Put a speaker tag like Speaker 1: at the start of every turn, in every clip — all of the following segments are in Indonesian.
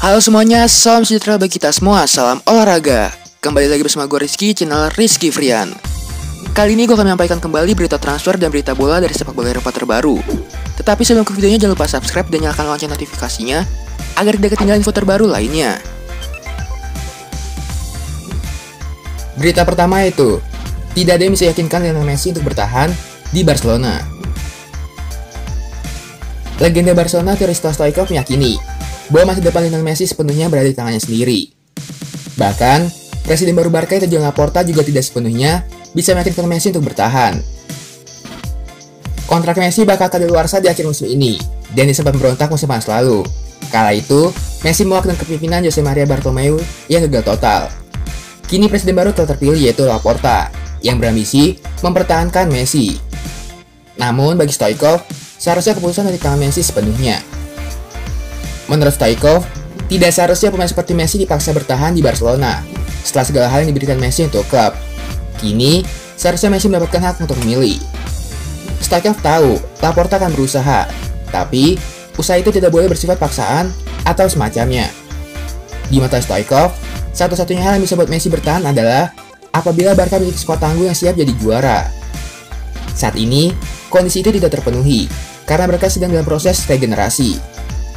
Speaker 1: Halo semuanya, salam sejahtera bagi kita semua, salam olahraga. Kembali lagi bersama gue Rizky, channel Rizky Frian. Kali ini gue akan menyampaikan kembali berita transfer dan berita bola dari sepak bola Eropa terbaru. Tetapi sebelum ke videonya jangan lupa subscribe dan nyalakan lonceng notifikasinya agar tidak ketinggalan info terbaru lainnya. Berita pertama itu, tidak ada yang bisa yakinkan Lionel Messi untuk bertahan di Barcelona. Legenda Barcelona Hristo Stoichkov meyakini bahwa masa depan Lionel Messi sepenuhnya berada di tangannya sendiri. Bahkan, Presiden baru Barca Joan Laporta juga tidak sepenuhnya bisa meyakinkan Messi untuk bertahan. Kontrak Messi bakal kadaluarsa di akhir musim ini, dan disebabkan memberontak musim panas lalu. Kala itu, Messi menolak dengan kepemimpinan Jose Maria Bartomeu yang gagal total. Kini presiden baru telah terpilih yaitu Laporta, yang berambisi mempertahankan Messi. Namun bagi Stoichkov, seharusnya keputusan dari tangan Messi sepenuhnya. Menurut Stoichkov, tidak seharusnya pemain seperti Messi dipaksa bertahan di Barcelona setelah segala hal yang diberikan Messi untuk klub. Kini, seharusnya Messi mendapatkan hak untuk memilih. Stoichkov tahu Laporta akan berusaha, tapi usaha itu tidak boleh bersifat paksaan atau semacamnya. Di mata Stoichkov, satu-satunya hal yang bisa buat Messi bertahan adalah apabila Barca memiliki skuad tangguh yang siap jadi juara. Saat ini, kondisi itu tidak terpenuhi karena mereka sedang dalam proses regenerasi.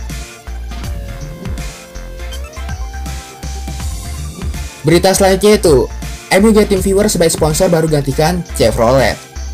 Speaker 1: Berita selanjutnya itu, MU get TeamViewer sebagai sponsor baru gantikan Chevrolet.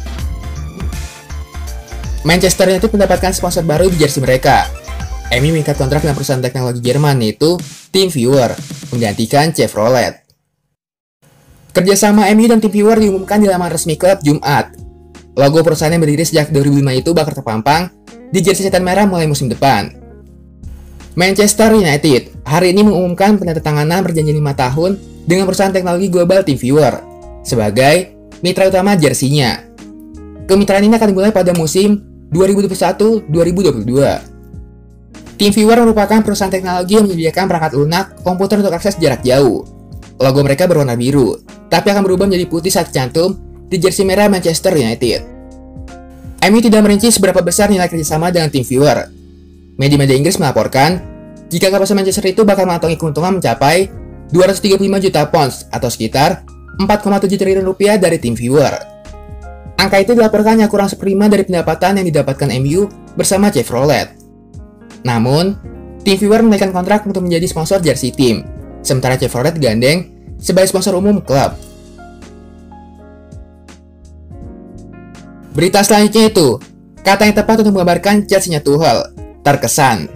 Speaker 1: Manchester United mendapatkan sponsor baru di jersey mereka. MU mengikat kontrak dengan perusahaan teknologi Jerman yaitu TeamViewer, menggantikan Chevrolet. Kerjasama MU dan TeamViewer diumumkan di laman resmi klub Jumat. Logo perusahaan yang berdiri sejak 2005 itu bakal terpampang di jersey setan merah mulai musim depan. Manchester United hari ini mengumumkan penandatanganan perjanjian 5 tahun dengan perusahaan teknologi global TeamViewer sebagai mitra utama jersinya. Kemitraan ini akan dimulai pada musim 2021-2022. TeamViewer merupakan perusahaan teknologi yang menyediakan perangkat lunak komputer untuk akses jarak jauh. Logo mereka berwarna biru, tapi akan berubah menjadi putih saat cantum di jersey merah Manchester United. MU tidak merinci seberapa besar nilai kerjasama dengan TeamViewer. Media-media Inggris melaporkan jika kawasan Manchester itu bakal mengantongi keuntungan mencapai 235 juta pounds atau sekitar 4,7 triliun rupiah dari TeamViewer. Angka itu dilaporkan yang kurang seperlima dari pendapatan yang didapatkan MU bersama Chevrolet. Namun, TeamViewer menaikkan kontrak untuk menjadi sponsor jersey tim, sementara Chevrolet digandeng sebagai sponsor umum klub. Berita selanjutnya itu, kata yang tepat untuk menggambarkan Chelsea-nya Tuchel, terkesan.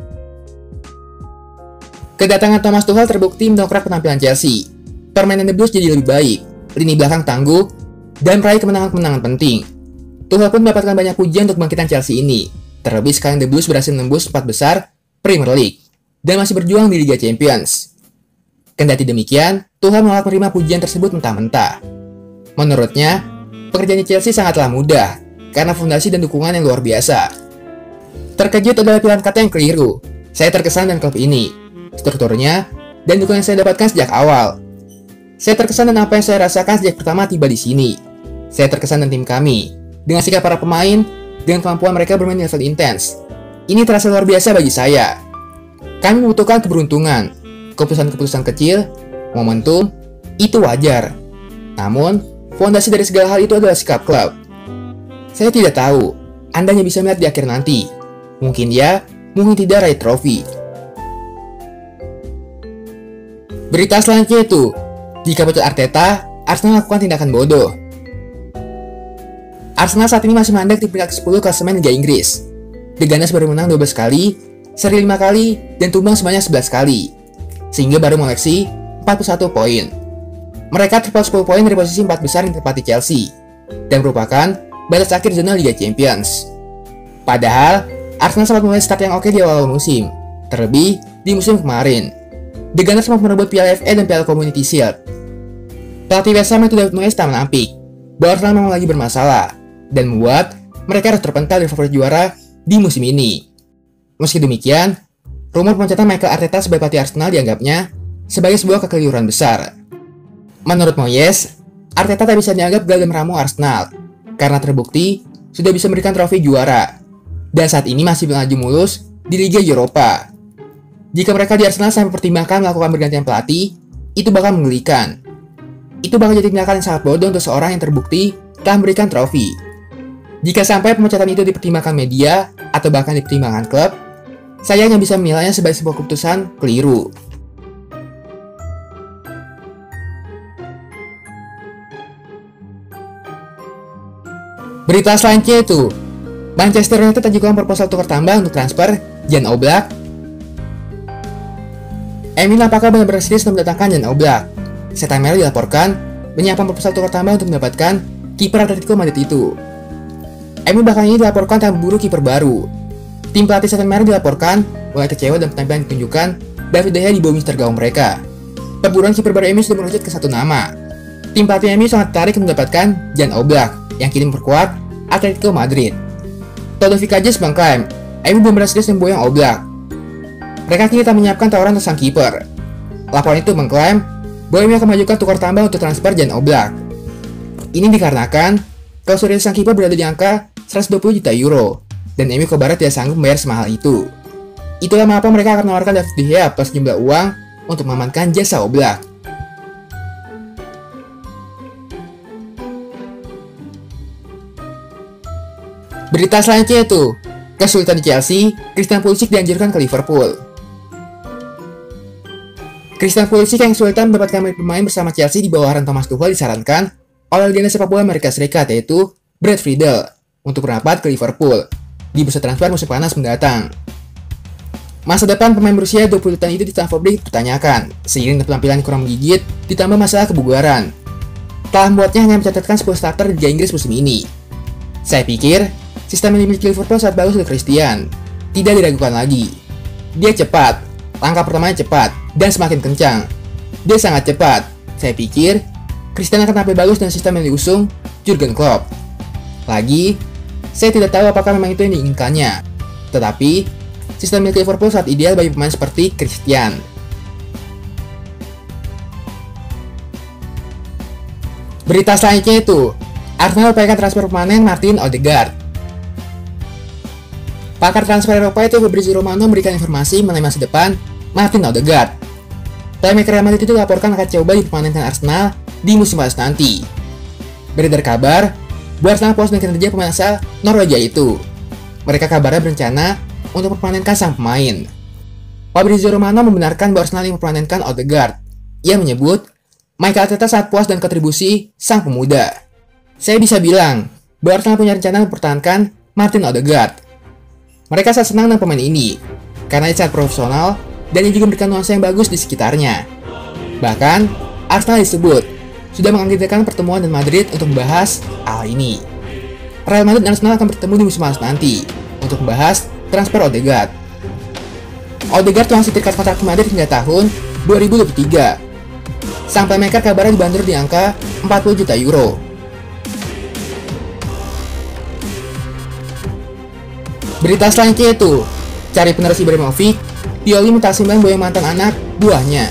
Speaker 1: Kedatangan Thomas Tuchel terbukti mendongkrak penampilan Chelsea. Permainan The Blues jadi lebih baik, lini belakang tangguh, dan meraih kemenangan-kemenangan penting. Tuchel pun mendapatkan banyak pujian untuk kebangkitan Chelsea ini. Terlebih sekarang The Blues berhasil menembus 4 besar Premier League dan masih berjuang di Liga Champions. Kendati demikian, Tuchel menolak menerima pujian tersebut mentah-mentah. Menurutnya, pekerjaan di Chelsea sangatlah mudah karena fondasi dan dukungan yang luar biasa. Terkejut adalah pilihan kata yang keliru. Saya terkesan dengan klub ini, strukturnya, dan dukungan yang saya dapatkan sejak awal. Saya terkesan dengan apa yang saya rasakan sejak pertama tiba di sini. Saya terkesan dengan tim kami, dengan sikap para pemain, dengan kemampuan mereka bermain di level intens. Ini terasa luar biasa bagi saya. Kami membutuhkan keberuntungan, keputusan-keputusan kecil, momentum, itu wajar. Namun, fondasi dari segala hal itu adalah sikap klub. Saya tidak tahu, Anda hanya bisa melihat di akhir nanti. Mungkin ya, mungkin tidak raih trofi. Berita selanjutnya itu, jika pecut Arteta, Arsenal melakukan tindakan bodoh. Arsenal saat ini masih mandek di peringkat 10 klasemen Liga Inggris. The Gunners baru menang 12 kali, seri 5 kali, dan tumbang sebanyak 11 kali, sehingga baru mengoleksi 41 poin. Mereka terpaut 10 poin dari posisi 4 besar yang ditempati Chelsea, dan merupakan batas akhir zona Liga Champions. Padahal, Arsenal sempat memulai start yang oke di awal musim, terlebih di musim kemarin. The Gunners mampu merebut Piala FA dan Piala Community Shield. Pelatih West Ham itu David Moyes tak menampik bahwa Arsenal memang lagi bermasalah, dan membuat mereka harus terpental dari favorit juara di musim ini. Meski demikian, rumor pemencatan Mikel Arteta sebagai pelatih Arsenal dianggapnya sebagai sebuah kekeliruan besar. Menurut Moyes, Arteta tak bisa dianggap gagal meramu Arsenal, karena terbukti sudah bisa memberikan trofi juara, dan saat ini masih melaju mulus di Liga Eropa. Jika mereka di Arsenal sampai pertimbangkan melakukan pergantian pelatih, itu bakal menggelikan. Itu bakal jadi tindakan yang sangat bodoh untuk seorang yang terbukti telah memberikan trofi. Jika sampai pemecatan itu dipertimbangkan media atau bahkan dipertimbangkan klub, saya hanya bisa menilainya sebagai sebuah keputusan keliru. Berita selanjutnya itu, Manchester United ajukan proposal tukar tambah untuk transfer Jan Oblak. MU apakah benar-benar serius untuk mendatangkan Jan Oblak? Setan Merah dilaporkan menyiapkan proposal tukar tambah untuk mendapatkan kiper Atletico Madrid itu. MU bahkan ini dilaporkan telah memburu kiper baru. Tim pelatih Setan Merah dilaporkan mulai kecewa dan penampilan ditunjukkan David De Gea di bawah mister gawang mereka. Perburuan kiper baru MU sudah merucut ke satu nama. Tim pelatih MU sangat tertarik mendapatkan Jan Oblak yang kini memperkuat Atletico Madrid. Todorovic Ajes mengklaim MU belum berhasil memboyong Oblak. Mereka kini tak menyiapkan tawaran untuk sang kiper. Laporan itu mengklaim bahwa MU akan mengajukan tukar tambah untuk transfer Jan Oblak. Ini dikarenakan klausul sang kiper berada di angka 120 juta euro dan MU kabarnya tidak sanggup membayar semahal itu. Itulah mengapa mereka akan menawarkan David De Gea plus jumlah uang untuk mengamankan jasa Oblak. Berita selanjutnya itu, kesulitan di Chelsea, Christian Pulisic dianjurkan ke Liverpool. Christian Pulisic yang kesulitan mendapatkan pemain bersama Chelsea di bawah arahan Thomas Tuchel disarankan oleh legenda sepak bola Amerika Serikat yaitu Brad Friedel untuk berapat ke Liverpool di bursa transfer musim panas mendatang. Masa depan pemain berusia 20 tahun itu di Stamford Bridge dipertanyakan, seiring dengan penampilan kurang menggigit ditambah masalah kebugaran. Telah membuatnya hanya mencatatkan 10 starter di Liga Inggris musim ini. Saya pikir sistem yang dimiliki Liverpool sangat bagus untuk Christian. Tidak diragukan lagi. Dia cepat. Langkah pertamanya cepat dan semakin kencang. Dia sangat cepat. Saya pikir Christian akan tampil bagus dengan sistem yang diusung Jurgen Klopp. Lagi, saya tidak tahu apakah memang itu yang diinginkannya. Tetapi, sistem milik Liverpool sangat ideal bagi pemain seperti Christian. Berita selanjutnya itu, Arsenal upayakan transfer permanen Martin Odegaard. Pakar transfer Eropa itu Fabrizio Romano memberikan informasi mengenai masa depan Martin Odegaard. Playmaker Real Madrid itu dilaporkan akan coba dipermanenkan Arsenal di musim panas nanti. Beredar kabar bahwa Arsenal puas dengan kinerja pemain asal Norwegia itu. Mereka kabarnya berencana untuk mempermanenkan sang pemain. Fabrizio Romano membenarkan bahwa Arsenal ingin mempermanenkan Odegaard. Ia menyebut Mikel Arteta sangat puas dengan kontribusi sang pemuda. Saya bisa bilang bahwa Arsenal punya rencana mempertahankan Martin Odegaard. Mereka sangat senang dengan pemain ini, karena dia sangat profesional dan dia juga memberikan nuansa yang bagus di sekitarnya. Bahkan, Arsenal disebut sudah mengagendakan pertemuan dengan Madrid untuk membahas hal ini. Real Madrid dan Arsenal akan bertemu di musim panas nanti untuk membahas transfer Odegaard. Odegaard masih terikat kontrak ke Madrid hingga tahun 2023. Sang playmaker kabarnya dibanderol di angka 40 juta euro. Berita selanjutnya itu, cari penerus Ibrahimovic, Pioli minta simpan boyong mantan anak buahnya.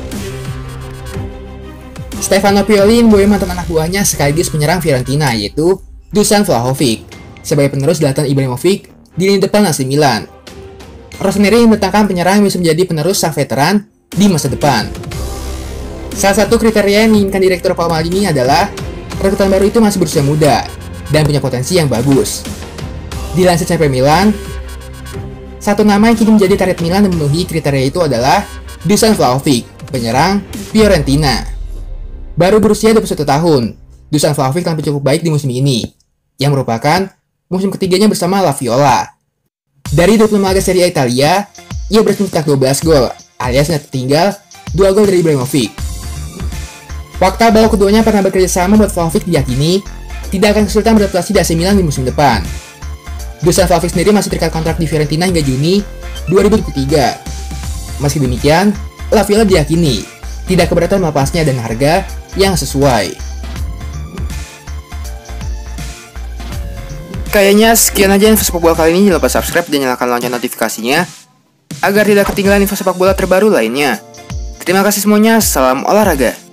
Speaker 1: Stefano Pioli memboyong mantan anak buahnya sekaligus penyerang Fiorentina yaitu Dusan Vlahovic sebagai penerus Zlatan Ibrahimovic di lini depan AC Milan. Rossoneri mendatangkan penyerang yang bisa menjadi penerus sang veteran di masa depan. Salah satu kriteria yang diinginkan Direktur Paolo Maldini adalah rekrutan baru itu masih berusia muda dan punya potensi yang bagus. Dilansir CP Milan, satu nama yang kini menjadi target Milan dan memenuhi kriteria itu adalah Dusan Vlahovic, penyerang Fiorentina. Baru berusia 21 tahun, Dusan Vlahovic tampil cukup baik di musim ini, yang merupakan musim ketiganya bersama La Viola. Dari 25 laga Serie A Italia, ia berhasil mencetak 12 gol, alias hanya tertinggal 2 gol dari Ibrahimovic. Fakta bahwa keduanya pernah bekerja sama buat Vlahovic diyakini tidak akan kesulitan beradaptasi di AC Milan di musim depan. Dusan Vlahovic sendiri masih terikat kontrak di Fiorentina hingga Juni 2023. Meski demikian, La Viola diyakini tidak keberatan melepasnya dengan harga yang sesuai. Kayaknya sekian aja info sepak bola kali ini. Jangan lupa subscribe dan nyalakan lonceng notifikasinya agar tidak ketinggalan info sepak bola terbaru lainnya. Terima kasih semuanya, salam olahraga.